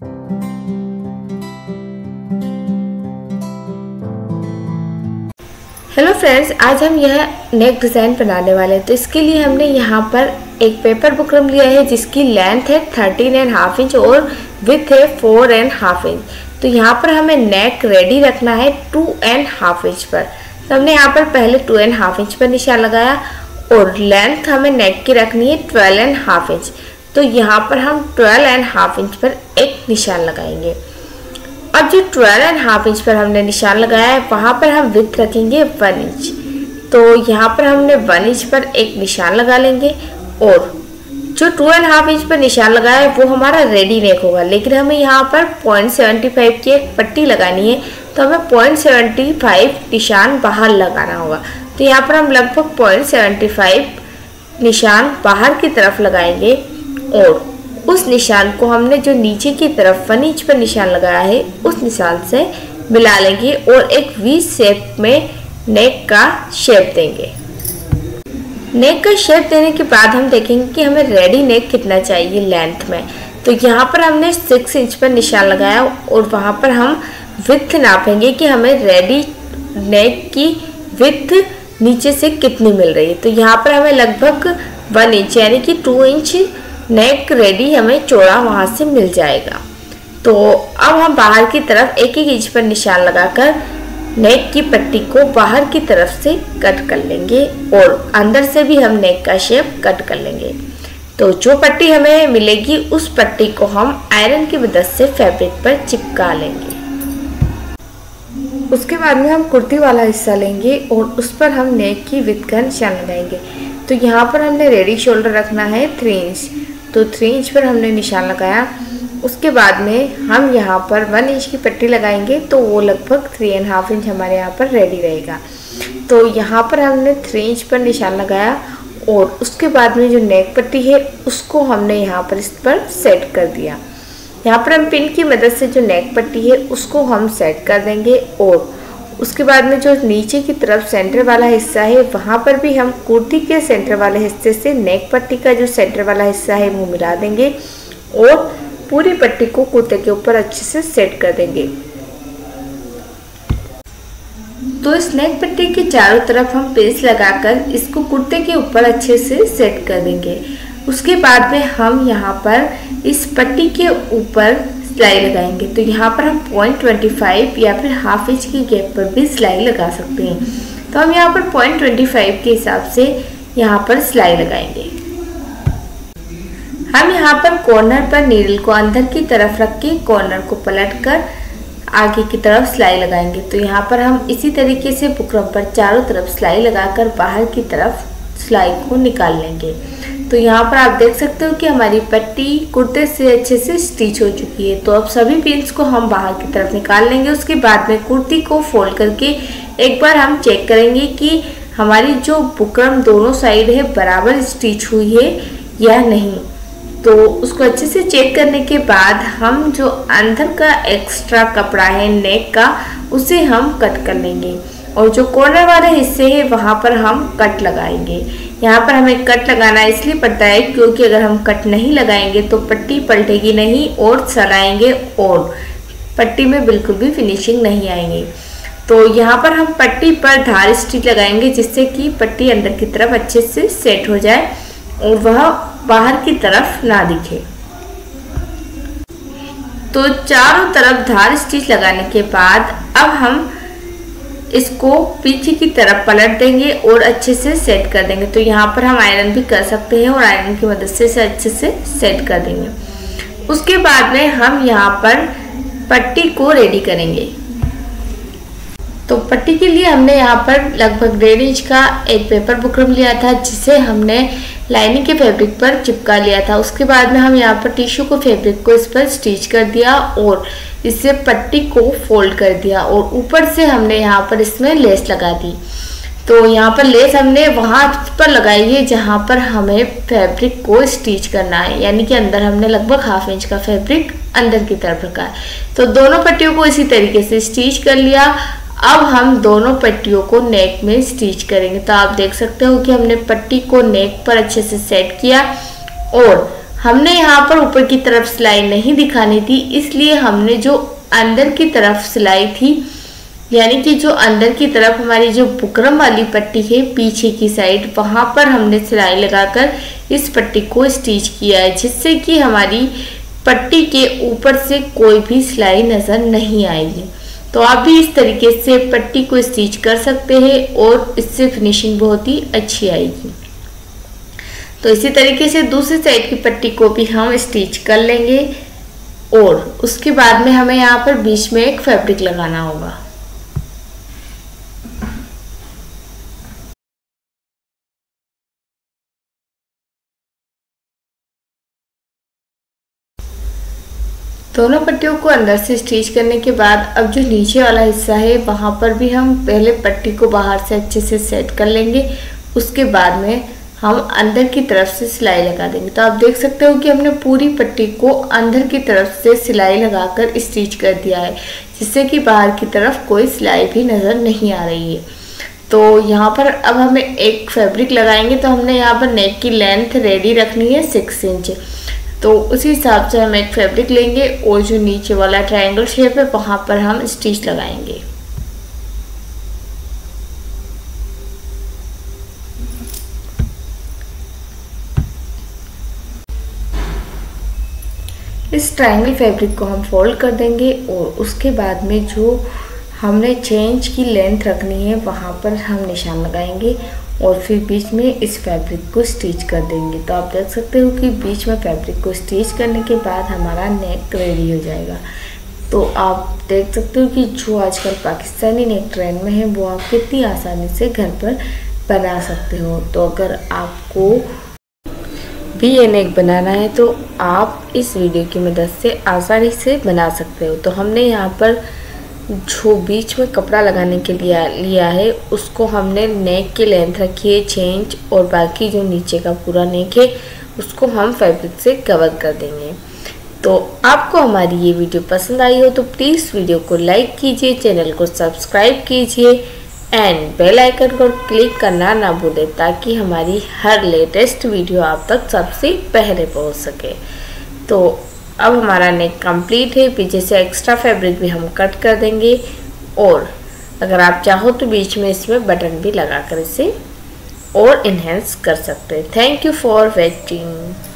Hello friends, आज हम यह नेक डिज़ाइन बनाने वाले हैं। तो इसके लिए हमने यहाँ पर एक पेपर बुकरम लिया है जिसकी लेंथ है 13.5 इंच और विड्थ है 4.5 इंच। तो यहाँ पर हमें नेक रेडी रखना है 2.5 इंच पर। तो हमने यहाँ पर पहले 2.5 इंच पर निशान लगाया और लेंथ हमें नेक की रखनी है 12.5 इंच। तो यहाँ पर हम 12.5 इंच पर एक निशान लगाएंगे। अब जो 12.5 इंच पर हमने निशान लगाया है वहाँ पर हम विड्थ रखेंगे 1 इंच। तो यहाँ पर हमने 1 इंच पर एक निशान लगा लेंगे और जो 2.5 इंच पर निशान लगाया है वो हमारा रेडी नेक होगा, लेकिन हमें यहाँ पर 0.75 की एक पट्टी लगानी है। तो हमें 0.75 निशान बाहर लगाना होगा। तो यहाँ पर हम लगभग 0.75 निशान बाहर की तरफ लगाएंगे और उस निशान को हमने जो नीचे की तरफ 1 इंच पर निशान लगाया है उस निशान से मिला लेंगे और एक वी शेप में नेक का शेप देंगे। नेक का शेप देने के बाद हम देखेंगे कि हमें रेडी नेक कितना चाहिए लेंथ में। तो यहाँ पर हमने 6 इंच पर निशान लगाया और वहाँ पर हम विड्थ नापेंगे कि हमें रेडी नेक की विड्थ नीचे से कितनी मिल रही है। तो यहाँ पर हमें लगभग 1 इंच यानी कि 2 इंच नेक रेडी हमें चौड़ा वहाँ से मिल जाएगा। तो अब हम बाहर की तरफ 1-1 इंच पर निशान लगाकर नेक की पट्टी को बाहर की तरफ से कट कर लेंगे और अंदर से भी हम नेक का शेप कट कर लेंगे। तो जो पट्टी हमें मिलेगी उस पट्टी को हम आयरन की मदद से फैब्रिक पर चिपका लेंगे। उसके बाद में हम कुर्ती वाला हिस्सा लेंगे और उस पर हम नेक की विड्थ का निशान लगाएंगे। तो यहाँ पर हमने रेडी शोल्डर रखना है 3 इंच। तो 3 इंच पर हमने निशान लगाया। उसके बाद में हम यहाँ पर 1 इंच की पट्टी लगाएंगे तो वो लगभग 3.5 इंच हमारे यहाँ पर रेडी रहेगा। तो यहाँ पर हमने 3 इंच पर निशान लगाया और उसके बाद में जो नेक पट्टी है उसको हमने यहाँ पर इस पर सेट कर दिया। यहाँ पर हम पिन की मदद से जो नेक पट्टी है उसको हम सेट कर देंगे और उसके बाद में जो नीचे की तरफ सेंटर वाला हिस्सा है वहाँ पर भी हम कुर्ती के सेंटर वाले हिस्से से नेक पट्टी का जो सेंटर वाला हिस्सा है वो मिला देंगे और पूरी पट्टी को कुर्ते के ऊपर अच्छे से सेट कर देंगे। तो इस नेक पट्टी के चारों तरफ हम पिन्स लगाकर इसको कुर्ते के ऊपर अच्छे से सेट कर देंगे। उसके बाद में हम यहाँ पर इस पट्टी के ऊपर सिलाई लगाएंगे। तो यहाँ पर हम 0.25 या फिर ½ इंच की गैप पर भी सिलाई लगा सकते हैं। तो हम यहाँ पर 0.25 के हिसाब से यहाँ पर सिलाई लगाएंगे। हम यहाँ पर कॉर्नर पर नीडल को अंदर की तरफ रख के कॉर्नर को पलट कर आगे की तरफ सिलाई लगाएंगे। तो यहाँ पर हम इसी तरीके से बुकरम पर चारों तरफ सिलाई लगाकर बाहर की तरफ सिलाई को निकाल लेंगे। तो यहाँ पर आप देख सकते हो कि हमारी पट्टी कुर्ते से अच्छे से स्टिच हो चुकी है। तो अब सभी पिन्स को हम बाहर की तरफ निकाल लेंगे। उसके बाद में कुर्ती को फोल्ड करके एक बार हम चेक करेंगे कि हमारी जो बुकरम दोनों साइड है बराबर स्टिच हुई है या नहीं। तो उसको अच्छे से चेक करने के बाद हम जो अंदर का एक्स्ट्रा कपड़ा है नेक का उसे हम कट कर लेंगे और जो कॉर्नर वाले हिस्से है वहाँ पर हम कट लगाएंगे। यहाँ पर हमें कट लगाना इसलिए पड़ता है क्योंकि अगर हम कट नहीं लगाएंगे तो पट्टी पलटेगी नहीं और सलाएंगे और पट्टी में बिल्कुल भी फिनिशिंग नहीं आएंगी। तो यहाँ पर हम पट्टी पर धार स्टिच लगाएंगे जिससे कि पट्टी अंदर की तरफ अच्छे से सेट हो जाए और वह बाहर की तरफ ना दिखे। तो चारों तरफ धार स्टिच लगाने के बाद अब हम इसको पीछे की तरफ पलट देंगे और अच्छे से सेट कर देंगे। तो यहाँ पर हम आयरन भी कर सकते हैं और आयरन की मदद से इसे अच्छे से सेट कर देंगे। उसके बाद में हम यहाँ पर पट्टी को रेडी करेंगे। तो पट्टी के लिए हमने यहाँ पर लगभग 1.5 इंच का एक पेपर बुकरम लिया था जिसे हमने लाइनिंग के फैब्रिक पर चिपका लिया था। उसके बाद में हम यहाँ पर टिश्यू को फैब्रिक को इस पर स्टिच कर दिया और इससे पट्टी को फोल्ड कर दिया और ऊपर से हमने यहाँ पर इसमें लेस लगा दी। तो यहाँ पर लेस हमने वहाँ पर लगाई है जहाँ पर हमें फैब्रिक को स्टिच करना है, यानी कि अंदर हमने लगभग ½ इंच का फैब्रिक अंदर की तरफ रखा है। तो दोनों पट्टियों को इसी तरीके से स्टिच कर लिया। अब हम दोनों पट्टियों को नेक में स्टिच करेंगे। तो आप देख सकते हो कि हमने पट्टी को नेक पर अच्छे से सेट किया और हमने यहाँ पर ऊपर की तरफ सिलाई नहीं दिखानी थी, इसलिए हमने जो अंदर की तरफ सिलाई थी, यानी कि जो अंदर की तरफ हमारी जो बुकरम वाली पट्टी है पीछे की साइड, वहां पर हमने सिलाई लगाकर इस पट्टी को स्टिच किया है, जिससे कि हमारी पट्टी के ऊपर से कोई भी सिलाई नजर नहीं आएगी। तो आप भी इस तरीके से पट्टी को स्टिच कर सकते हैं और इससे फिनिशिंग बहुत ही अच्छी आएगी। तो इसी तरीके से दूसरी साइड की पट्टी को भी हम स्टिच कर लेंगे और उसके बाद में हमें यहाँ पर बीच में एक फैब्रिक लगाना होगा। दोनों पट्टियों को अंदर से स्टिच करने के बाद अब जो नीचे वाला हिस्सा है वहां पर भी हम पहले पट्टी को बाहर से अच्छे से सेट कर लेंगे, उसके बाद में हम अंदर की तरफ से सिलाई लगा देंगे। तो आप देख सकते हो कि हमने पूरी पट्टी को अंदर की तरफ से सिलाई लगाकर स्टिच कर दिया है, जिससे कि बाहर की तरफ कोई सिलाई भी नज़र नहीं आ रही है। तो यहाँ पर अब हमें एक फैब्रिक लगाएंगे। तो हमने यहाँ पर नेक की लेंथ रेडी रखनी है 6 इंच, तो उसी हिसाब से हम एक फैब्रिक लेंगे और जो नीचे वाला ट्रायंगल शेप है वहाँ पर हम स्टिच लगाएंगे। इस ट्रायंगल फैब्रिक को हम फोल्ड कर देंगे और उसके बाद में जो हमने चेंज की लेंथ रखनी है वहाँ पर हम निशान लगाएंगे और फिर बीच में इस फैब्रिक को स्टिच कर देंगे। तो आप देख सकते हो कि बीच में फैब्रिक को स्टिच करने के बाद हमारा नेक रेडी हो जाएगा। तो आप देख सकते हो कि जो आजकल पाकिस्तानी नेक ट्रेंड में है वो आप कितनी आसानी से घर पर बना सकते हो। तो अगर आपको भी ये नेक बनाना है तो आप इस वीडियो की मदद से आसानी से बना सकते हो। तो हमने यहाँ पर जो बीच में कपड़ा लगाने के लिए लिया है उसको हमने नेक की लेंथ रखी है 6 इंच और बाकी जो नीचे का पूरा नेक है उसको हम फैब्रिक से कवर कर देंगे। तो आपको हमारी ये वीडियो पसंद आई हो तो प्लीज़ वीडियो को लाइक कीजिए, चैनल को सब्सक्राइब कीजिए एंड बेल आइकन को क्लिक करना ना भूलें, ताकि हमारी हर लेटेस्ट वीडियो आप तक सबसे पहले पहुंच सके। तो अब हमारा नेक कंप्लीट है, पीछे से एक्स्ट्रा फैब्रिक भी हम कट कर देंगे और अगर आप चाहो तो बीच में इसमें बटन भी लगाकर इसे और इन्हेंस कर सकते हैं। Thank you for watching.